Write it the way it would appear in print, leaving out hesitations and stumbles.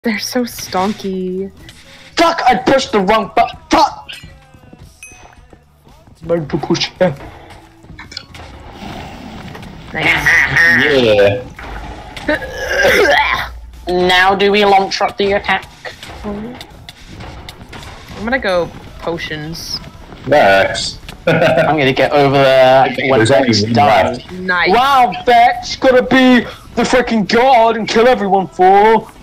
They're so stonky. Fuck! I pushed the wrong button. Fuck! Learn to push him. Nice. Yeah. Now do we launch up the attack? I'm gonna go potions. Nice. I'm gonna get over there when there's only Beck's one done. left. Nice. Wow, Beck's gonna be the freaking god and kill everyone for